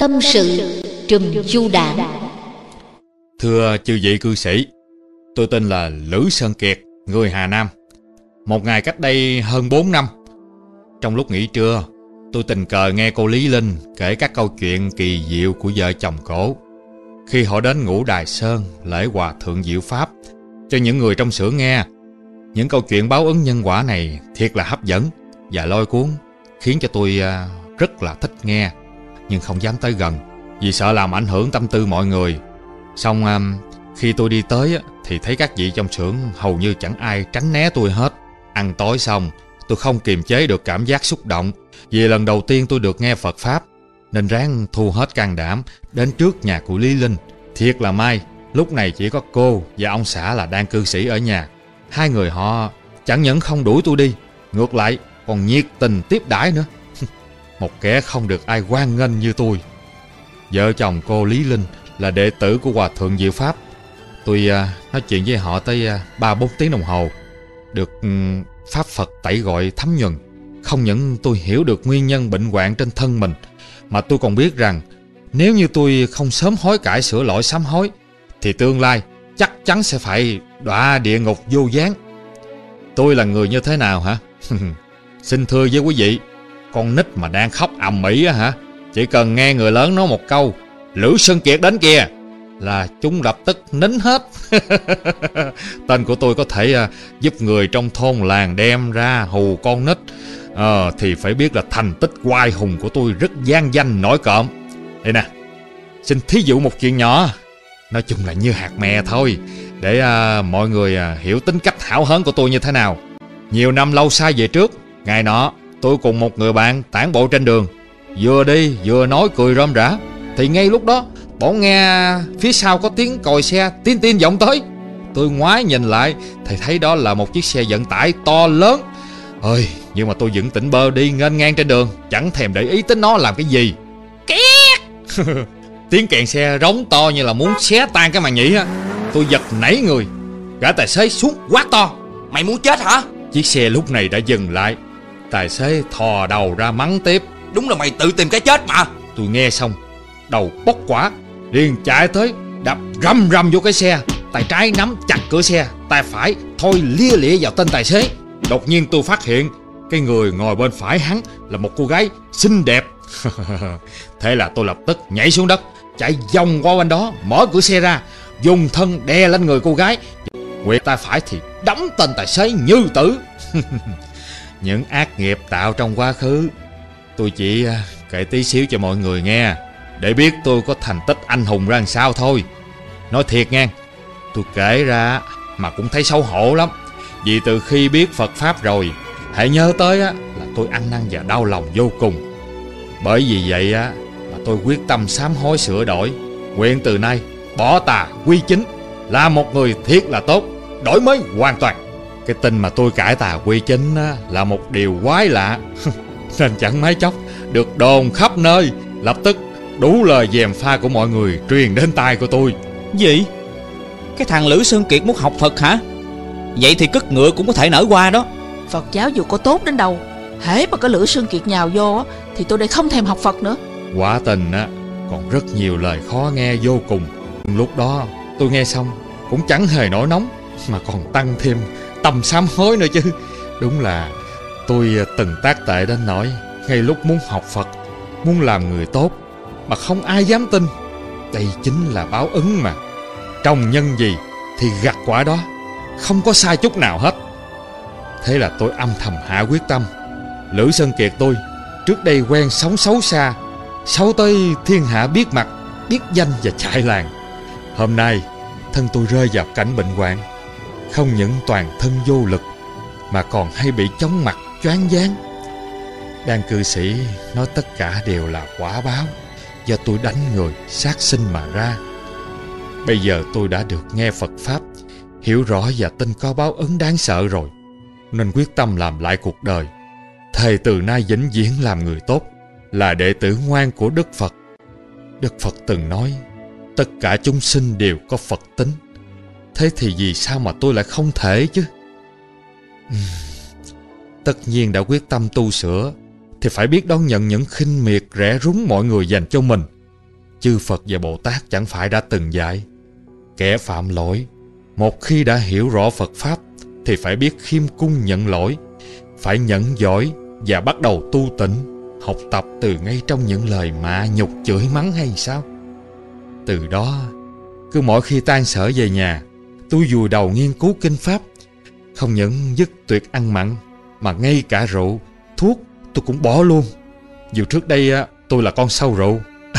Tâm sự Trùm Chu Đản. Thưa chư vị cư sĩ, tôi tên là Lữ Sơn Kiệt, người Hà Nam. Một ngày cách đây hơn 4 năm, trong lúc nghỉ trưa, tôi tình cờ nghe cô Lý Linh kể các câu chuyện kỳ diệu của vợ chồng cổ khi họ đến Ngũ Đài Sơn lễ Hòa Thượng Diệu Pháp cho những người trong xưởng nghe. Những câu chuyện báo ứng nhân quả này thiệt là hấp dẫn và lôi cuốn, khiến cho tôi rất là thích nghe, nhưng không dám tới gần vì sợ làm ảnh hưởng tâm tư mọi người. Xong khi tôi đi tới thì thấy các vị trong xưởng hầu như chẳng ai tránh né tôi hết. Ăn tối xong, tôi không kiềm chế được cảm giác xúc động vì lần đầu tiên tôi được nghe Phật Pháp, nên ráng thu hết can đảm đến trước nhà của Lý Linh. Thiệt là may, lúc này chỉ có cô và ông xã là đang cư sĩ ở nhà. Hai người họ chẳng những không đuổi tôi đi, ngược lại còn nhiệt tình tiếp đãi nữa. Một kẻ không được ai hoan nghênh như tôi. Vợ chồng cô Lý Linh là đệ tử của Hòa Thượng Diệu Pháp. Tôi nói chuyện với họ tới 3-4 tiếng đồng hồ, được Pháp Phật tẩy gọi thấm nhuần. Không những tôi hiểu được nguyên nhân bệnh hoạn trên thân mình, mà tôi còn biết rằng nếu như tôi không sớm hối cải sửa lỗi sám hối thì tương lai chắc chắn sẽ phải đọa địa ngục vô gián. Tôi là người như thế nào hả? Xin thưa với quý vị, con nít mà đang khóc ầm ĩ hả, chỉ cần nghe người lớn nói một câu Lữ Sơn Kiệt đến kìa là chúng lập tức nín hết. Tên của tôi có thể giúp người trong thôn làng đem ra hù con nít, thì phải biết là thành tích oai hùng của tôi rất gian danh nổi cộm. Đây nè, xin thí dụ một chuyện nhỏ, nói chung là như hạt mè thôi, để mọi người hiểu tính cách hão hớn của tôi như thế nào. Nhiều năm lâu xa về trước, ngày nọ tôi cùng một người bạn tản bộ trên đường, vừa đi vừa nói cười rôm rả, thì ngay lúc đó bỗng nghe phía sau có tiếng còi xe tin tin vọng tới. Tôi ngoái nhìn lại thì thấy đó là một chiếc xe vận tải to lớn. Nhưng mà tôi vẫn tỉnh bơ đi nghênh ngang trên đường, chẳng thèm để ý tính nó làm cái gì. Két! Tiếng kèn xe rống to như là muốn xé tan cái màn nhĩ á. Tôi giật nảy người, gã tài xế xuống quát to: "Mày muốn chết hả?" Chiếc xe lúc này đã dừng lại. Tài xế thò đầu ra mắng tiếp: "Đúng là mày tự tìm cái chết mà." Tôi nghe xong đầu bốc quả, liền chạy tới đập rầm rầm vô cái xe. Tay trái nắm chặt cửa xe, tay phải thôi lia lịa vào tên tài xế. Đột nhiên tôi phát hiện cái người ngồi bên phải hắn là một cô gái xinh đẹp. Thế là tôi lập tức nhảy xuống đất, chạy vòng qua bên đó, mở cửa xe ra, dùng thân đè lên người cô gái, quẹt tay phải thì đấm tên tài xế như tử. Những ác nghiệp tạo trong quá khứ tôi chỉ kể tí xíu cho mọi người nghe, để biết tôi có thành tích anh hùng ra làm sao thôi. Nói thiệt nghe, tôi kể ra mà cũng thấy xấu hổ lắm, vì từ khi biết Phật Pháp rồi, hãy nhớ tới là tôi ăn năn và đau lòng vô cùng. Bởi vì vậy mà tôi quyết tâm sám hối sửa đổi, nguyện từ nay bỏ tà quy chính, là một người thiệt là tốt, đổi mới hoàn toàn. Cái tin mà tôi cải tà quy chính là một điều quái lạ, nên chẳng mấy chốc được đồn khắp nơi. Lập tức đủ lời gièm pha của mọi người truyền đến tai của tôi. Gì? Cái thằng Lữ Sơn Kiệt muốn học Phật hả? Vậy thì cất ngựa cũng có thể nở qua đó. Phật giáo dù có tốt đến đâu, hễ mà có Lữ Sơn Kiệt nhào vô thì tôi đây không thèm học Phật nữa. Quả tình còn rất nhiều lời khó nghe vô cùng. Lúc đó tôi nghe xong cũng chẳng hề nổi nóng, mà còn tăng thêm tâm sám hối nữa chứ. Đúng là tôi từng tác tệ đến nỗi ngay lúc muốn học Phật, muốn làm người tốt mà không ai dám tin. Đây chính là báo ứng mà. Trồng nhân gì thì gặt quả đó, không có sai chút nào hết. Thế là tôi âm thầm hạ quyết tâm. Lữ Sơn Kiệt tôi trước đây quen sống xấu xa, xấu tới thiên hạ biết mặt, biết danh và chạy làng. Hôm nay thân tôi rơi vào cảnh bệnh hoạn, không những toàn thân vô lực mà còn hay bị chóng mặt, choáng váng. Đan cư sĩ nói tất cả đều là quả báo do tôi đánh người sát sinh mà ra. Bây giờ tôi đã được nghe Phật Pháp, hiểu rõ và tin có báo ứng đáng sợ rồi, nên quyết tâm làm lại cuộc đời. Thề từ nay vĩnh viễn làm người tốt, là đệ tử ngoan của Đức Phật. Đức Phật từng nói tất cả chúng sinh đều có Phật tính. Thế thì vì sao mà tôi lại không thể chứ? Tất nhiên đã quyết tâm tu sửa thì phải biết đón nhận những khinh miệt rẻ rúng mọi người dành cho mình. chư Phật và Bồ Tát chẳng phải đã từng dạy, kẻ phạm lỗi một khi đã hiểu rõ Phật Pháp thì phải biết khiêm cung nhận lỗi, phải nhẫn giỏi và bắt đầu tu tịnh, học tập từ ngay trong những lời mạ nhục chửi mắng hay sao? Từ đó, cứ mỗi khi tan sở về nhà, tôi vùi đầu nghiên cứu kinh Pháp. Không những dứt tuyệt ăn mặn, mà ngay cả rượu, thuốc tôi cũng bỏ luôn. Dù trước đây tôi là con sâu rượu,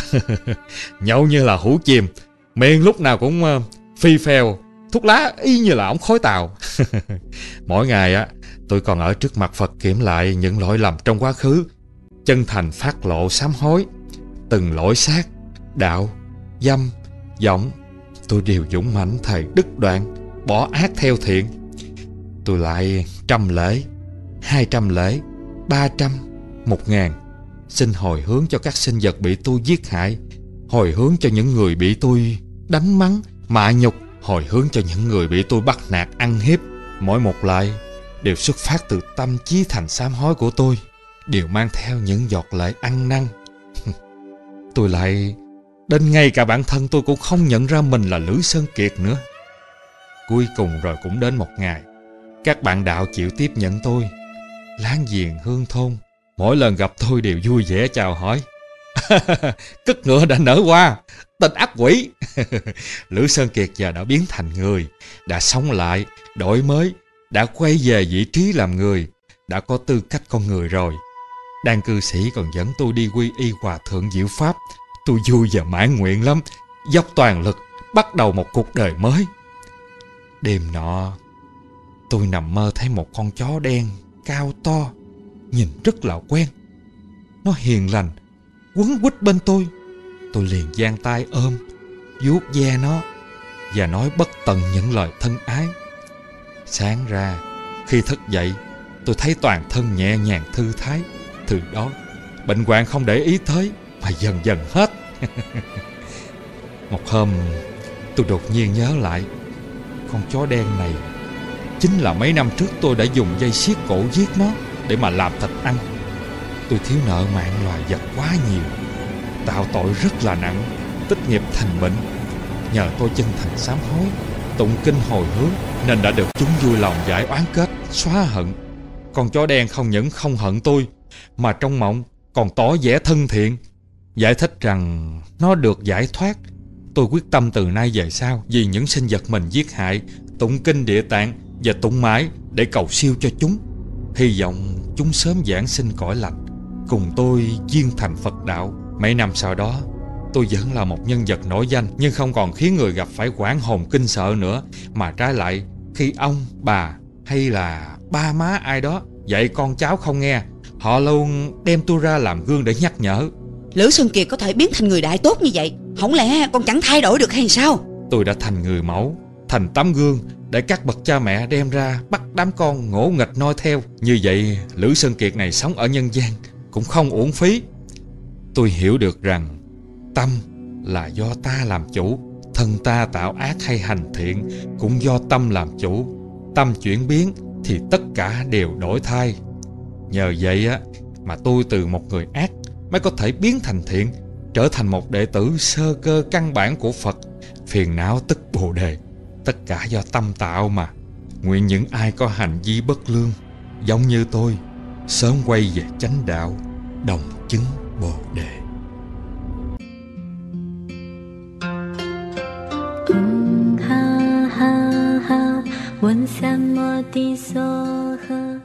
nhậu như là hũ chìm, miệng lúc nào cũng phi phèo, thuốc lá y như là ống khói tàu. Mỗi ngày tôi còn ở trước mặt Phật kiểm lại những lỗi lầm trong quá khứ, chân thành phát lộ sám hối. Từng lỗi sát, đạo, dâm, vọng, tôi đều dũng mãnh thề đứt đoạn, bỏ ác theo thiện. Tôi lại 100 lễ, 200 lễ, 300, 1000, xin hồi hướng cho các sinh vật bị tôi giết hại, hồi hướng cho những người bị tôi đánh mắng, mạ nhục, hồi hướng cho những người bị tôi bắt nạt ăn hiếp. Mỗi một lại đều xuất phát từ tâm chí thành sám hối của tôi, đều mang theo những giọt lệ ăn năn. Tôi lại đến ngay cả bản thân tôi cũng không nhận ra mình là Lữ Sơn Kiệt nữa. Cuối cùng rồi cũng đến một ngày, các bạn đạo chịu tiếp nhận tôi. Láng giềng hương thôn mỗi lần gặp tôi đều vui vẻ chào hỏi. Cất ngựa đã nở hoa, tên ác quỷ. Lữ Sơn Kiệt giờ đã biến thành người, đã sống lại, đổi mới, đã quay về vị trí làm người, đã có tư cách con người rồi. Đan cư sĩ còn dẫn tôi đi quy y hòa thượng diệu pháp. Tôi vui và mãn nguyện lắm, dốc toàn lực bắt đầu một cuộc đời mới. Đêm nọ, tôi nằm mơ thấy một con chó đen cao to, nhìn rất là quen. Nó hiền lành, quấn quýt bên tôi. Tôi liền giang tay ôm, vuốt ve nó và nói bất tận những lời thân ái. Sáng ra, khi thức dậy, tôi thấy toàn thân nhẹ nhàng thư thái. Từ đó, bệnh hoạn không để ý tới mà dần dần hết. Một hôm, tôi đột nhiên nhớ lại, con chó đen này chính là mấy năm trước tôi đã dùng dây siết cổ giết nó để mà làm thịt ăn. Tôi thiếu nợ mạng loài vật quá nhiều, tạo tội rất là nặng, tích nghiệp thành bệnh. Nhờ tôi chân thành sám hối, tụng kinh hồi hướng nên đã được chúng vui lòng giải oán kết, xóa hận. Con chó đen không những không hận tôi, mà trong mộng còn tỏ vẻ thân thiện, giải thích rằng nó được giải thoát. Tôi quyết tâm từ nay về sau vì những sinh vật mình giết hại, tụng kinh Địa Tạng và tụng mãi để cầu siêu cho chúng, hy vọng chúng sớm giảng sinh cõi lành, cùng tôi duyên thành Phật đạo. Mấy năm sau đó, tôi vẫn là một nhân vật nổi danh, nhưng không còn khiến người gặp phải hoảng hồn kinh sợ nữa, mà trái lại khi ông, bà hay là ba má ai đó dạy con cháu không nghe, họ luôn đem tôi ra làm gương để nhắc nhở. Lữ Sơn Kiệt có thể biến thành người đại tốt như vậy, không lẽ con chẳng thay đổi được hay sao? Tôi đã thành người mẫu, thành tấm gương để các bậc cha mẹ đem ra bắt đám con ngỗ nghịch noi theo. Như vậy, Lữ Sơn Kiệt này sống ở nhân gian cũng không uổng phí. Tôi hiểu được rằng tâm là do ta làm chủ, thân ta tạo ác hay hành thiện cũng do tâm làm chủ. Tâm chuyển biến thì tất cả đều đổi thay. Nhờ vậy mà tôi từ một người ác mới có thể biến thành thiện, trở thành một đệ tử sơ cơ căn bản của Phật. Phiền não tức Bồ Đề, tất cả do tâm tạo mà. Nguyện những ai có hành vi bất lương giống như tôi sớm quay về chánh đạo, đồng chứng Bồ Đề. ha ha ha, Vân Sam Mô Ti So Ha.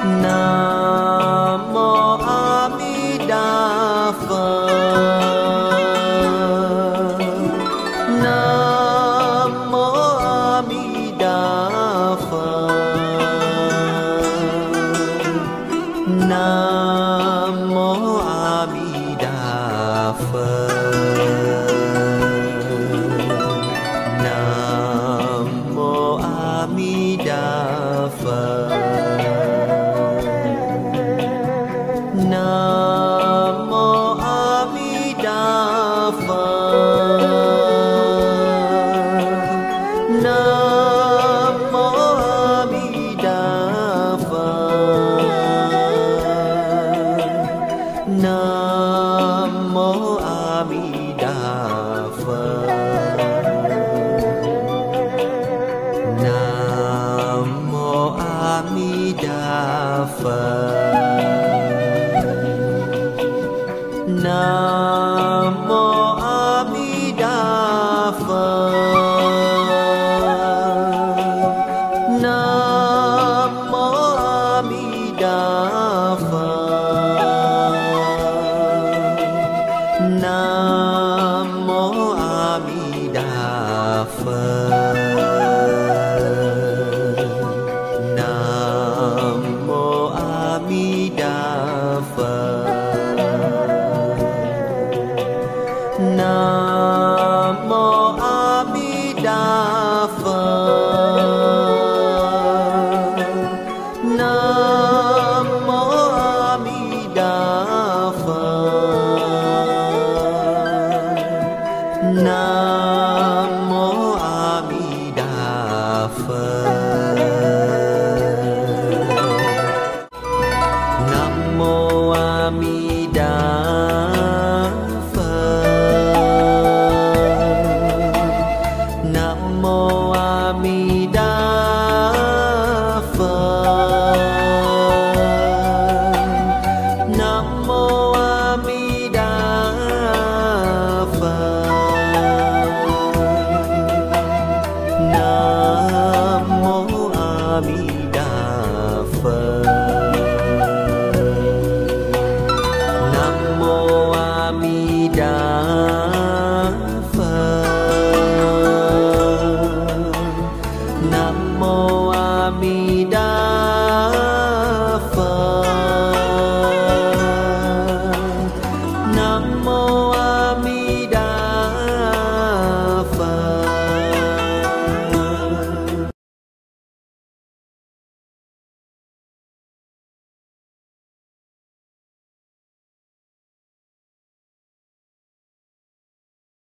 Nam mô A Di Đà Phật. Nam mô A Di Đà Phật. Nam mô A Di Đà Phật. Nam mô A Di Đà Phật. Nam mô A Di Đà Phật. Nam mô A Di Đà Phật. Nam mô A Di Đà Phật. Nam mô A Di Đà Phật. Nam mô A Di Đà Phật. Nam mô A Di Đà Phật. Nam mô A Di Đà Phật. Nam mô A Di Đà Phật. Nam mô A Di Đà Phật. Nam